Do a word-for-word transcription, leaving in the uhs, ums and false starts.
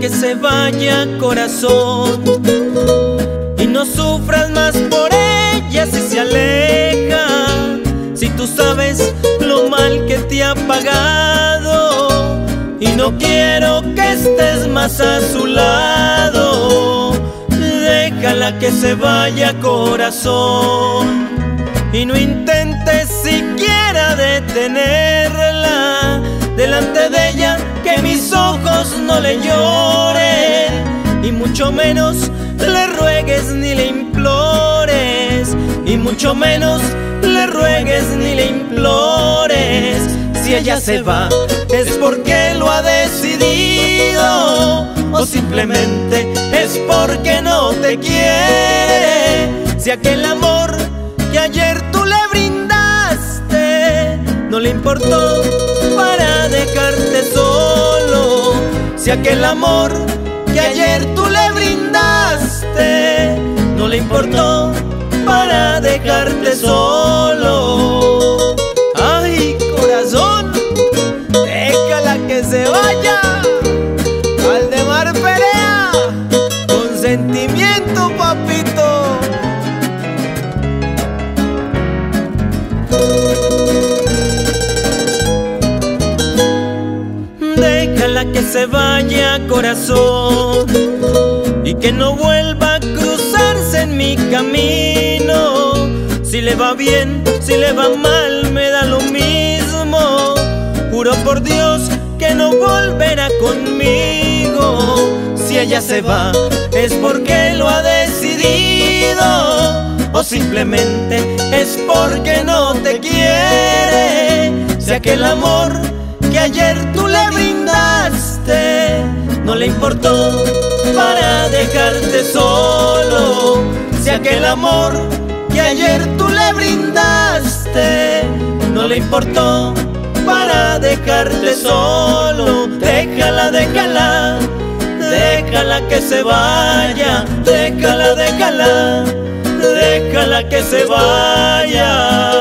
que se vaya, corazón, y no sufras más por ella si se aleja. Si tú sabes lo mal que te ha pagado y no quiero que estés más a su lado, déjala que se vaya, corazón, y no intentes siquiera detenerla. Delante de ella que mis ojos no le lloren, y mucho menos le ruegues ni le implores, y mucho menos le ruegues ni le implores. Si ella se va es porque lo ha decidido, o simplemente es porque no te quiere. Si aquel amor que ayer tú le brindaste no le importó para dejarte solo, si aquel amor que ayer tú le brindaste no le importó para dejarte solo. Ay, corazón, déjala que se vaya. Valdemar Perea, con sentimiento, papito. Déjala que se vaya, corazón, y que no vuelva a cruzarse en mi camino. Si le va bien, si le va mal, me da lo mismo. Juro por Dios que no volverá conmigo. Si ella se va es porque lo ha decidido, o simplemente es porque no te quiere. Si aquel amor que ayer tú le brindaste no le importó para dejarte solo, si aquel amor que ayer tú le brindaste no le importó para dejarte solo, déjala, déjala, déjala que se vaya, déjala, déjala, déjala que se vaya.